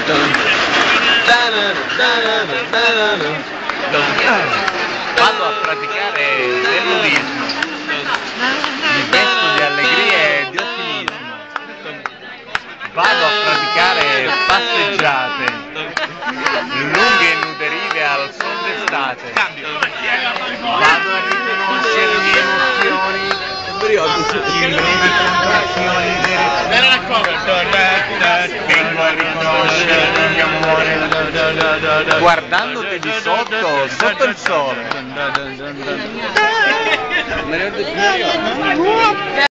Vado a praticare del nudismo, mi vesto di allegria e di ottimismo, vado a praticare passeggiate, lunghe e nude rive al sol d'estate, vado a riconoscere le mie emozioni, nuove contrazioni dei vengo a riconoscere il mio amore, guardandoti di sotto, sotto il sole.